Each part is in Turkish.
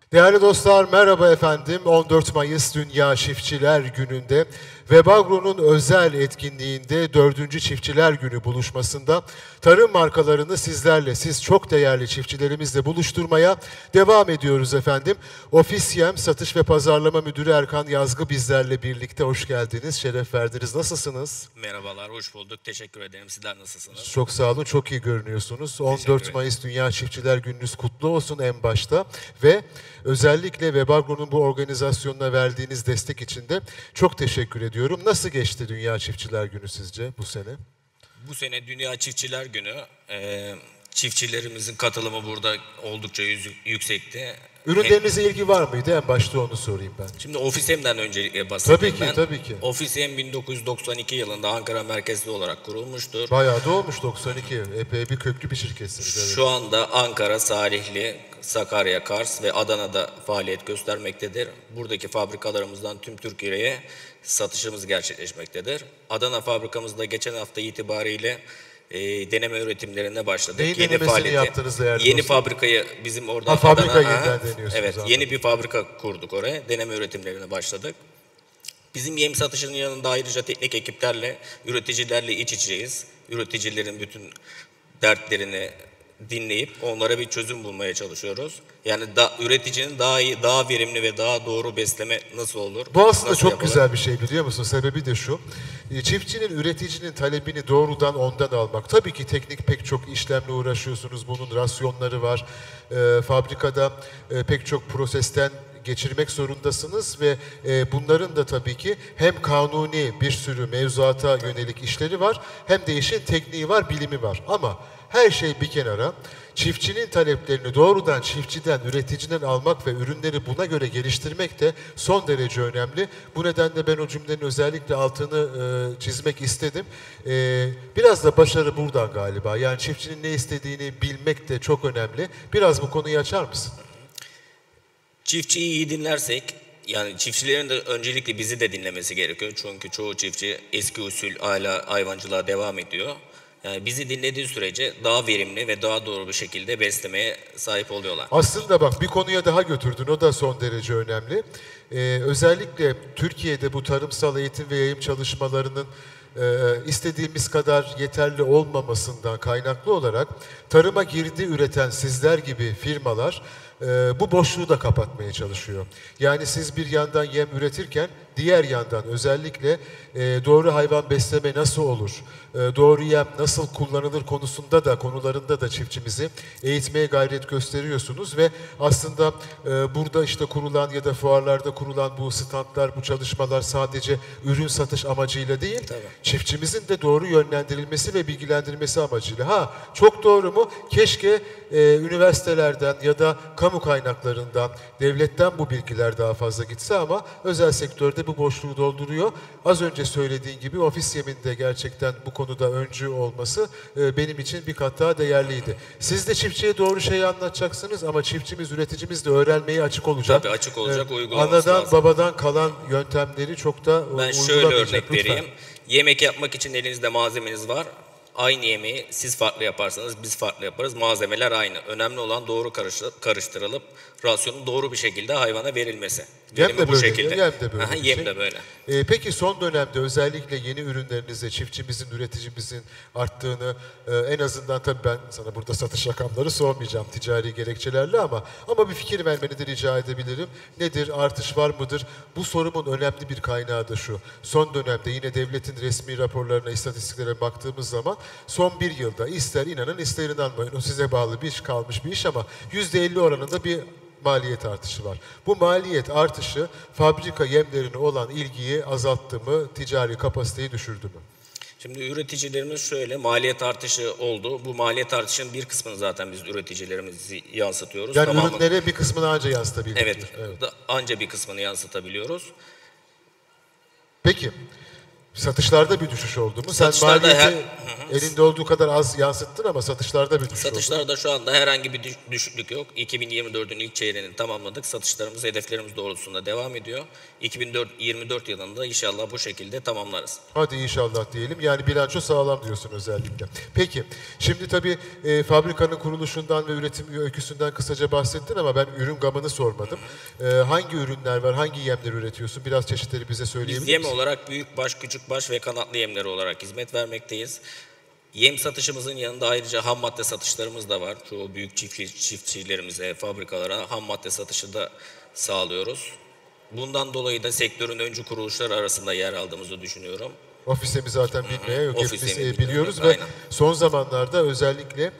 Değerli dostlar, merhaba efendim. 14 Mayıs Dünya Çiftçiler Günü'nde Webagro'nun özel etkinliğinde 4. Çiftçiler Günü buluşmasında tarım markalarını sizlerle, siz çok değerli çiftçilerimizle buluşturmaya devam ediyoruz efendim. Ofisiyem Satış ve Pazarlama Müdürü Erkan Yazgı bizlerle birlikte. Hoş geldiniz, şeref verdiniz. Nasılsınız? Merhabalar, hoş bulduk. Teşekkür ederim. Sizler nasılsınız? Çok sağ olun, çok iyi görünüyorsunuz. 14 Mayıs Dünya Çiftçiler Gününüz kutlu olsun en başta ve özellikle Webagro'nun bu organizasyonuna verdiğiniz destek için de çok teşekkür ediyorum. Nasıl geçti Dünya Çiftçiler Günü sizce bu sene? Bu sene Dünya Çiftçiler Günü. Çiftçilerimizin katılımı burada oldukça yüksekti. Ürünlerinize ilgi var mıydı? En başta onu sorayım ben. Şimdi Ofisem'den öncelikle bahsedeyim ben. Tabii ki. Ofisem 1992 yılında Ankara merkezli olarak kurulmuştur. Bayağı da olmuş 92. Epey bir köklü bir şirketsiniz. Evet. Şu anda Ankara, Salihli, Sakarya, Kars ve Adana'da faaliyet göstermektedir. Buradaki fabrikalarımızdan tüm Türkiye'ye satışımız gerçekleşmektedir. Adana fabrikamızda geçen hafta itibariyle deneme üretimlerine başladık. Neyin denemesini yaptınız değerli Yeni dostum? fabrikayı bizim orada fabrika yeniden deniyorsunuz. Evet, anladım. yeni bir fabrika kurduk oraya. Deneme üretimlerine başladık. Bizim yem satışının yanında ayrıca teknik ekiplerle, üreticilerle iç içeyiz. Üreticilerin bütün dertlerini dinleyip onlara bir çözüm bulmaya çalışıyoruz. Yani üreticinin daha iyi, daha verimli ve daha doğru besleme nasıl olur? Bu aslında nasıl çok yapılır? güzel bir şey, biliyor musun? Sebebi de şu. Çiftçinin, üreticinin talebini doğrudan ondan almak. Tabii ki teknik pek çok işlemle uğraşıyorsunuz. Bunun rasyonları var. Fabrikada pek çok prosesten geçirmek zorundasınız ve bunların da tabii ki hem kanuni bir sürü mevzuata yönelik işleri var, hem de işin tekniği var, bilimi var. Ama her şey bir kenara, çiftçinin taleplerini doğrudan çiftçiden, üreticiden almak ve ürünleri buna göre geliştirmek de son derece önemli. Bu nedenle ben o cümlenin özellikle altını çizmek istedim. Biraz da başarı buradan galiba. Yani çiftçinin ne istediğini bilmek de çok önemli. Biraz bu konuyu açar mısın? Çiftçiyi iyi dinlersek, yani çiftçilerin de öncelikle bizi de dinlemesi gerekiyor. Çünkü çoğu çiftçi eski usul hala hayvancılığa devam ediyor. Yani bizi dinlediği sürece daha verimli ve daha doğru bir şekilde beslemeye sahip oluyorlar. Aslında bak, bir konuya daha götürdün, o da son derece önemli. Özellikle Türkiye'de bu tarımsal eğitim ve yayım çalışmalarının istediğimiz kadar yeterli olmamasından kaynaklı olarak tarıma girdi üreten sizler gibi firmalar bu boşluğu da kapatmaya çalışıyor. Yani siz bir yandan yem üretirken diğer yandan özellikle doğru hayvan besleme nasıl olur, doğru yem nasıl kullanılır konularında da çiftçimizi eğitmeye gayret gösteriyorsunuz ve aslında burada işte kurulan ya da fuarlarda kurulan bu standlar, bu çalışmalar sadece ürün satış amacıyla değil, çiftçimizin de doğru yönlendirilmesi ve bilgilendirilmesi amacıyla. Çok doğru mu? Keşke üniversitelerden ya da kamu kaynaklarından, devletten bu bilgiler daha fazla gitse ama özel sektörde bu boşluğu dolduruyor. Az önce söylediğin gibi Ofisiyem'in de gerçekten bu konuda öncü olması benim için bir kat daha değerliydi. Siz de çiftçiye doğru şeyi anlatacaksınız ama çiftçimiz, üreticimiz de öğrenmeye açık olacak. Tabii açık olacak, uygulaması Anadan, lazım. babadan kalan yöntemleri çok da Ben şöyle örnek vereyim. Yemek yapmak için elinizde malzemeniz var. Aynı yemeği siz farklı yaparsanız biz farklı yaparız. Malzemeler aynı. Önemli olan doğru karıştırılıp rasyonun doğru bir şekilde hayvana verilmesi. Yem de bu böyle, şekilde. yem de böyle. Yem de böyle. Peki son dönemde özellikle yeni ürünlerinizde çiftçimizin, üreticimizin arttığını, en azından tabii ben sana burada satış rakamları sormayacağım ticari gerekçelerle ama bir fikir vermeni de rica edebilirim. Nedir, artış var mıdır? Bu sorumun önemli bir kaynağı da şu. Son dönemde yine devletin resmi raporlarına, istatistiklere baktığımız zaman son bir yılda ister inanın ister inanmayın, o size bağlı bir iş, kalmış bir iş ama %50 oranında bir maliyet artışı var. Bu maliyet artışı fabrika yemlerine olan ilgiyi azalttı mı, ticari kapasiteyi düşürdü mü? Şimdi üreticilerimiz şöyle, maliyet artışı oldu. Bu maliyet artışının bir kısmını zaten biz üreticilerimizi yansıtıyoruz. Yani ürünlere bir kısmını anca yansıtabildik. Evet, anca bir kısmını yansıtabiliyoruz. Peki, Satışlarda bir düşüş oldu mu? Satışlarda Sen maliyeti elinde olduğu kadar az yansıttın ama satışlarda bir düşüş oldu. Satışlarda şu anda herhangi bir düşüklük yok. 2024'ün ilk çeyreğini tamamladık. Satışlarımız hedeflerimiz doğrultusunda devam ediyor. 2024 yılında inşallah bu şekilde tamamlarız. Hadi inşallah diyelim. Yani bilanço sağlam diyorsun özellikle. Peki, şimdi tabii fabrikanın kuruluşundan ve üretim öyküsünden kısaca bahsettin ama ben ürün gamını sormadım. Hangi ürünler var, hangi yemler üretiyorsun? Biraz çeşitleri bize söyleyebilir Biz yem misin? olarak büyükbaş, küçükbaş ve kanatlı yemleri olarak hizmet vermekteyiz. Yem satışımızın yanında ayrıca ham madde satışlarımız da var. Çoğu büyük çiftçilerimize, fabrikalara ham madde satışı da sağlıyoruz. Bundan dolayı da sektörün öncü kuruluşlar arasında yer aldığımızı düşünüyorum. Ofisimizi zaten bilmeye yok. Ofisimi Hepimiz bilmiyorum, biliyoruz ve aynen. son zamanlarda özellikle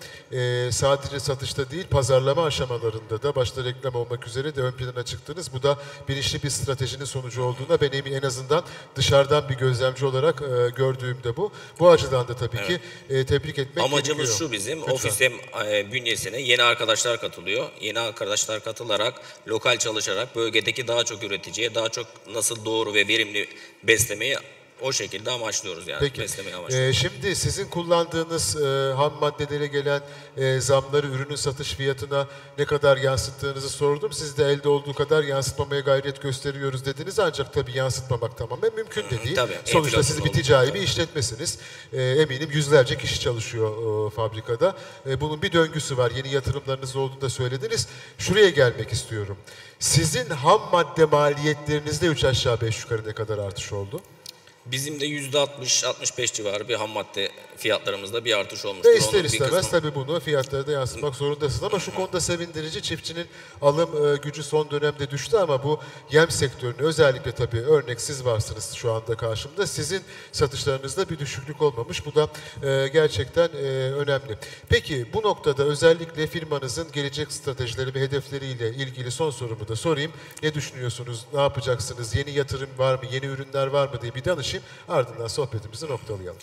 sadece satışta değil pazarlama aşamalarında da başta reklam olmak üzere de ön plana çıktınız. Bu da bilinçli bir stratejinin sonucu olduğuna ben en azından dışarıdan bir gözlemci olarak gördüğümde bu. Bu açıdan da tabii ki tebrik etmek Amacımız gerekiyor. şu bizim, Lütfen. ofisem bünyesine yeni arkadaşlar katılıyor. Yeni arkadaşlar katılarak, lokal çalışarak bölgedeki daha çok üreticiye, daha çok nasıl doğru ve verimli beslemeyi o şekilde amaçlıyoruz yani. Peki. Beslemeyi amaçlıyoruz. Şimdi sizin kullandığınız ham maddelere gelen zamları ürünün satış fiyatına ne kadar yansıttığınızı sordum. Siz de elde olduğu kadar yansıtmamaya gayret gösteriyoruz dediniz. Ancak tabii yansıtmamak tamamen mümkün de değil. Tabii, Sonuçta siz bir enflasyon ticari olduğu bir işletmesiniz. Eminim yüzlerce kişi çalışıyor fabrikada. Bunun bir döngüsü var. Yeni yatırımlarınız olduğunu da söylediniz. Şuraya gelmek istiyorum. Sizin ham madde maliyetlerinizde 3 aşağı 5 yukarı ne kadar artış oldu? Bizim de %60-65 civarı bir ham madde fiyatlarımızda bir artış olmuştur. Ve ister Onun bir istemez kısmı- tabii bunu fiyatlara da yansıtmak zorundasınız. Ama şu konuda sevindirici, çiftçinin alım gücü son dönemde düştü ama bu yem sektörünü özellikle tabii örnek siz varsınız şu anda karşımda. Sizin satışlarınızda bir düşüklük olmamış. Bu da gerçekten önemli. Peki bu noktada özellikle firmanızın gelecek stratejileri ve hedefleriyle ilgili son sorumu da sorayım. Ne düşünüyorsunuz? Ne yapacaksınız? Yeni yatırım var mı? Yeni ürünler var mı diye bir danışayım. Ardından sohbetimizi noktalayalım.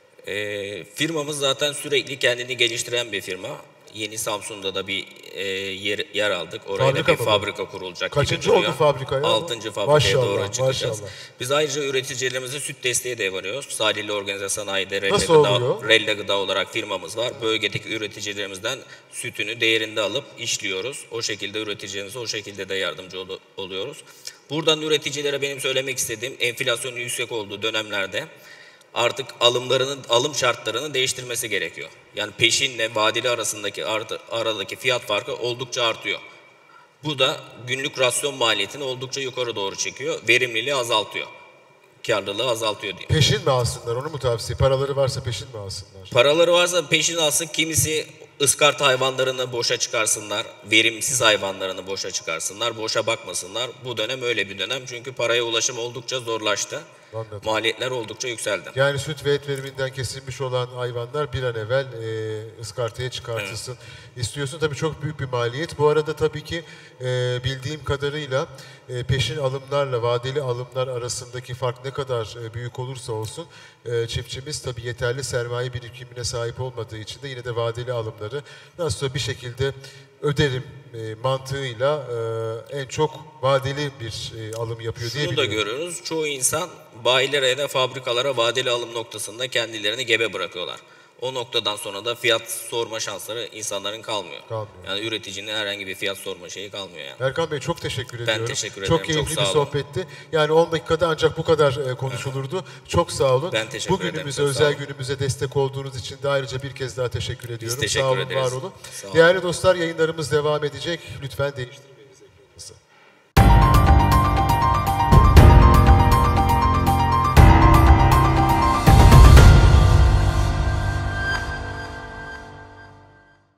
Firmamız zaten sürekli kendini geliştiren bir firma. Yeni Samsun'da da bir yer aldık. Oraya Fabrika da bir mı bu? fabrika kurulacak gibi Kaçıncı duruyor. oldu fabrika ya? 6. fabrikaya Maşallah, doğru çıkacağız. maşallah. Biz ayrıca üreticilerimize süt desteği de veriyoruz. Salihli Organize Sanayi'de Nasıl oluyor? Rella Gıda olarak firmamız var. Bölgedeki üreticilerimizden sütünü değerinde alıp işliyoruz. O şekilde üreticilerimize o şekilde de yardımcı oluyoruz. Buradan üreticilere benim söylemek istediğim enflasyonun yüksek olduğu dönemlerde artık alım şartlarını değiştirmesi gerekiyor. Yani peşinle vadeli arasındaki aradaki fiyat farkı oldukça artıyor. Bu da günlük rasyon maliyetini oldukça yukarı doğru çekiyor. Verimliliği azaltıyor. Karlılığı azaltıyor diyor. Peşin mi alsınlar? Onu mu tavsiye? Paraları varsa peşin mi alsınlar? Paraları varsa peşin alsın. Kimisi ıskarta hayvanlarını boşa çıkarsınlar. Verimsiz hayvanlarını boşa çıkarsınlar. Boşa bakmasınlar. Bu dönem öyle bir dönem. Çünkü paraya ulaşım oldukça zorlaştı. Anladım. Maliyetler oldukça yükseldi. Yani süt ve et veriminden kesilmiş olan hayvanlar bir an evvel ıskartaya çıkartılsın istiyorsun. Tabii çok büyük bir maliyet. Bu arada tabii ki bildiğim kadarıyla peşin alımlarla vadeli alımlar arasındaki fark ne kadar büyük olursa olsun çiftçimiz tabii yeterli sermaye birikimine sahip olmadığı için de yine de vadeli alımları nasıl bir şekilde öderim mantığıyla en çok vadeli bir alım yapıyor diye Şunu da biliyorum. görüyoruz. Çoğu insan bayilere ya da fabrikalara vadeli alım noktasında kendilerini gebe bırakıyorlar. O noktadan sonra da fiyat sorma şansları insanların kalmıyor. Kalmıyor. Yani üreticinin herhangi bir fiyat sorma şeyi kalmıyor yani. Erkan Bey çok teşekkür ediyorum. teşekkür Çok ederim, keyifli çok bir sağ olun. sohbetti. Yani 10 dakikada ancak bu kadar konuşulurdu. Çok sağ olun. Ben teşekkür ederim, Bugünümüze, çok sağ özel olun. günümüze destek olduğunuz için de ayrıca bir kez daha teşekkür ediyorum. teşekkür sağ olun, ederiz. var olun. Sağ olun. Değerli dostlar, yayınlarımız devam edecek. Lütfen değiştirmeyin.